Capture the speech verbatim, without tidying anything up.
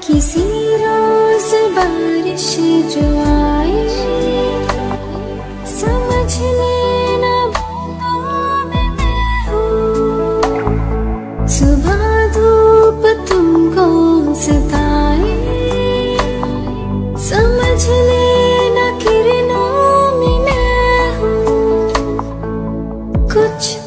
किसी रोज बारिश जो आए, समझ लेना बूंदों में मैं हूँ। सुबह धूप तुमको सताए, समझ लेना किरणों में मैं हूँ। कुछ